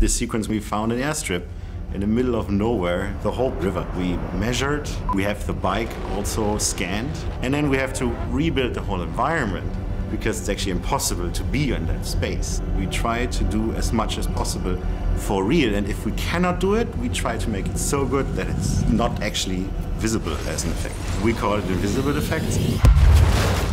a sequence we found an airstrip in the middle of nowhere, the whole river. We measured, we have the bike also scanned, and then we have to rebuild the whole environment because it's actually impossible to be in that space. We try to do as much as possible for real, and if we cannot do it, we try to make it so good that it's not actually visible as an effect. We call it invisible effects.